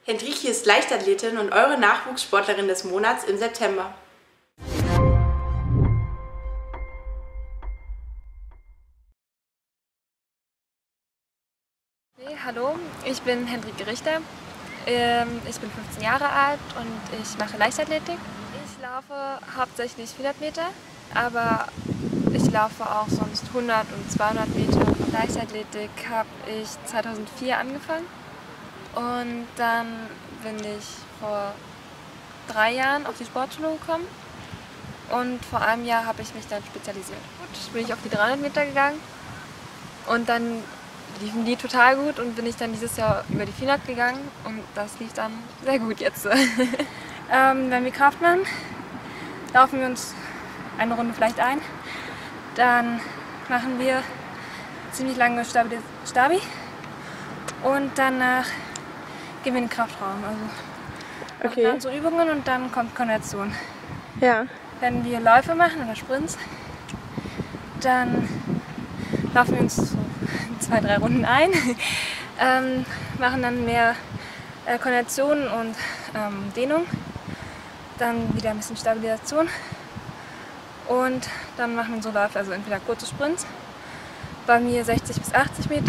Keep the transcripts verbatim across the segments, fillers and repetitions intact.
Henrike ist Leichtathletin und eure Nachwuchssportlerin des Monats im September. Hey, hallo, ich bin Henrike Richter. Ähm, ich bin fünfzehn Jahre alt und ich mache Leichtathletik. Ich laufe hauptsächlich vierhundert Meter, aber ich laufe auch sonst hundert und zweihundert Meter. Leichtathletik habe ich zweitausendvier angefangen und dann bin ich vor drei Jahren auf die Sportschule gekommen und vor einem Jahr habe ich mich dann spezialisiert. Gut, bin ich auf die dreihundert Meter gegangen und dann liefen die total gut und bin ich dann dieses Jahr über die vierhundert gegangen und das lief dann sehr gut jetzt. ähm, wenn wir Kraft machen, laufen wir uns eine Runde vielleicht ein, dann machen wir ziemlich lange Stabi, Stabi und danach gehen wir in den Kraftraum. Also Okay. dann so Übungen und dann kommt Koordination. Ja. Wenn wir Läufe machen oder Sprints, dann laufen wir uns so zwei, drei Runden ein, ähm, machen dann mehr äh, Koordination und ähm, Dehnung, dann wieder ein bisschen Stabilisation und dann machen wir so Läufe, also entweder kurze Sprints, bei mir sechzig bis achtzig Meter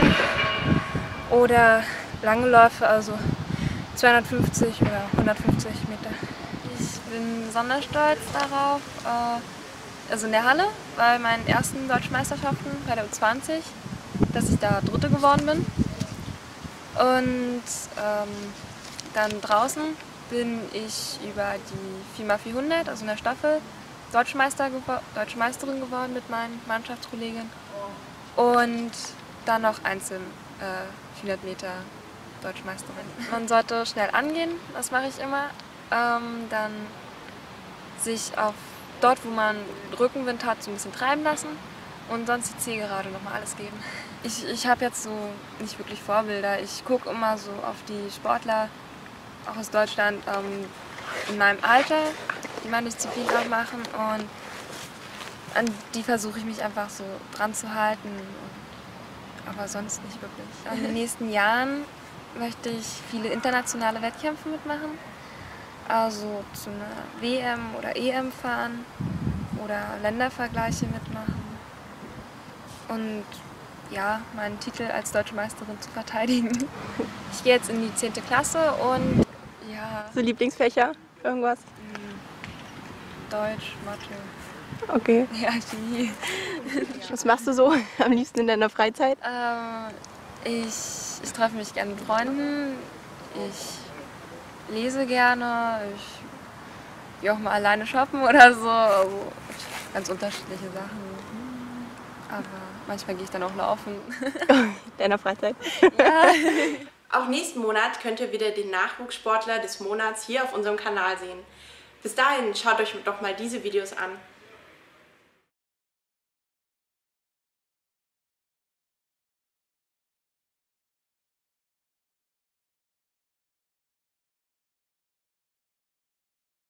oder lange Läufe, also zweihundertfünfzig oder hundertfünfzig Meter. Ich bin besonders stolz darauf, äh, also in der Halle, bei meinen ersten deutschen Meisterschaften bei der U zwanzig, dass ich da Dritte geworden bin. Und ähm, dann draußen bin ich über die vier mal vierhundert, also in der Staffel, Deutsche, Meister Deutsche Meisterin geworden mit meinen Mannschaftskolleginnen. Und dann noch einzeln äh, vierhundert Meter Deutsche Meisterin. Man sollte schnell angehen, das mache ich immer. Ähm, dann sich auf dort, wo man Rückenwind hat, so ein bisschen treiben lassen und sonst die Zielgerade nochmal alles geben. Ich, ich habe jetzt so nicht wirklich Vorbilder. Ich gucke immer so auf die Sportler, auch aus Deutschland, ähm, in meinem Alter, die meine Disziplin auch machen und an die versuche ich mich einfach so dran zu halten, aber sonst nicht wirklich. In den nächsten Jahren möchte ich viele internationale Wettkämpfe mitmachen, also zu einer W M oder E M fahren oder Ländervergleiche mitmachen und ja, meinen Titel als Deutsche Meisterin zu verteidigen. Ich gehe jetzt in die zehnte Klasse und ja... So Lieblingsfächer? Irgendwas? Deutsch, Mathe. Okay. Ja, Chemie. Was machst du so am liebsten in deiner Freizeit? Ähm, ich, ich treffe mich gerne mit Freunden, ich lese gerne, ich gehe auch mal alleine shoppen oder so. Also ganz unterschiedliche Sachen. Aber manchmal gehe ich dann auch laufen. In deiner Freizeit? Ja. Auch nächsten Monat könnt ihr wieder den Nachwuchssportler des Monats hier auf unserem Kanal sehen. Bis dahin schaut euch doch mal diese Videos an.